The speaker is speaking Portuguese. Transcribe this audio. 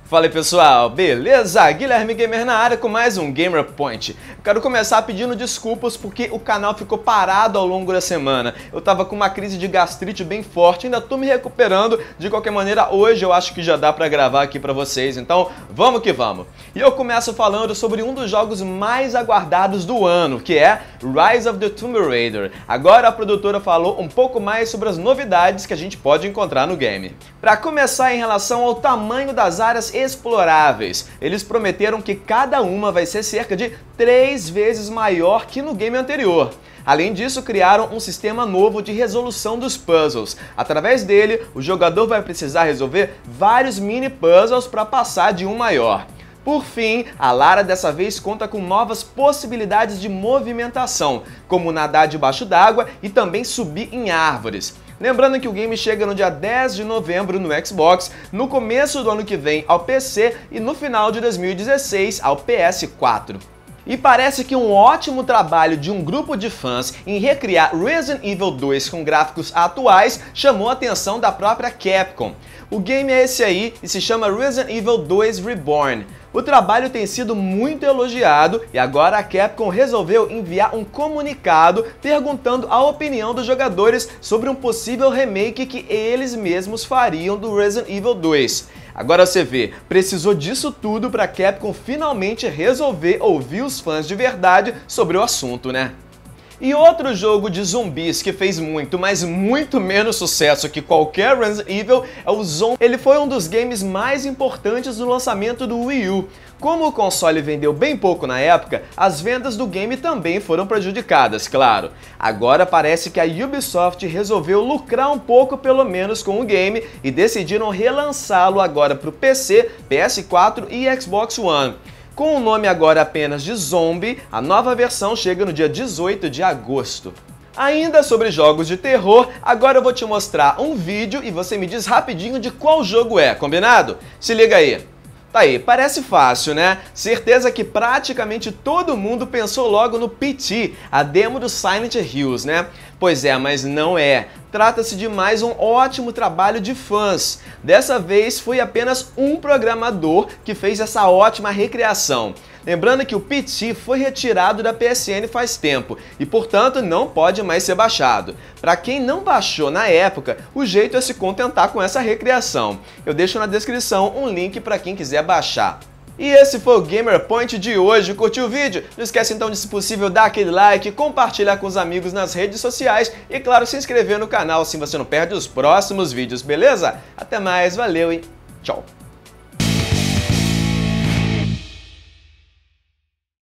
Fala aí pessoal, beleza? Guilherme Gamer na área com mais um Gamer Point. Quero começar pedindo desculpas porque o canal ficou parado ao longo da semana. Eu tava com uma crise de gastrite bem forte, ainda tô me recuperando. De qualquer maneira, hoje eu acho que já dá pra gravar aqui pra vocês, então vamos que vamos. E eu começo falando sobre um dos jogos mais aguardados do ano, que é Rise of the Tomb Raider. Agora a produtora falou um pouco mais sobre as novidades que a gente pode encontrar no game. Pra começar, em relação ao tamanho das áreas exploráveis, eles prometeram que cada uma vai ser cerca de 3 vezes maior que no game anterior. Além disso, criaram um sistema novo de resolução dos puzzles. Através dele, o jogador vai precisar resolver vários mini puzzles para passar de um maior. Por fim, a Lara dessa vez conta com novas possibilidades de movimentação, como nadar debaixo d'água e também subir em árvores. Lembrando que o game chega no dia 10 de novembro no Xbox, no começo do ano que vem ao PC e no final de 2016 ao PS4. E parece que um ótimo trabalho de um grupo de fãs em recriar Resident Evil 2 com gráficos atuais chamou a atenção da própria Capcom. O game é esse aí e se chama Resident Evil 2 Reborn. O trabalho tem sido muito elogiado e agora a Capcom resolveu enviar um comunicado perguntando a opinião dos jogadores sobre um possível remake que eles mesmos fariam do Resident Evil 2. Agora você vê, precisou disso tudo para a Capcom finalmente resolver ouvir os fãs de verdade sobre o assunto, né? E outro jogo de zumbis que fez muito, mas muito menos sucesso que qualquer Resident Evil é o Zombie. Ele foi um dos games mais importantes do lançamento do Wii U. Como o console vendeu bem pouco na época, as vendas do game também foram prejudicadas, claro. Agora parece que a Ubisoft resolveu lucrar um pouco pelo menos com o game e decidiram relançá-lo agora para o PC, PS4 e Xbox One. Com o nome agora apenas de Zombie, a nova versão chega no dia 18 de agosto. Ainda sobre jogos de terror, agora eu vou te mostrar um vídeo e você me diz rapidinho de qual jogo é, combinado? Se liga aí! Tá aí, parece fácil, né? Certeza que praticamente todo mundo pensou logo no PT, a demo do Silent Hills, né? Pois é, mas não é. Trata-se de mais um ótimo trabalho de fãs. Dessa vez foi apenas um programador que fez essa ótima recriação. Lembrando que o PT foi retirado da PSN faz tempo e, portanto, não pode mais ser baixado. Para quem não baixou na época, o jeito é se contentar com essa recriação. Eu deixo na descrição um link para quem quiser baixar. E esse foi o Gamer Point de hoje. Curtiu o vídeo? Não esquece então de, se possível, dar aquele like, compartilhar com os amigos nas redes sociais e, claro, se inscrever no canal, assim você não perde os próximos vídeos, beleza? Até mais, valeu e tchau!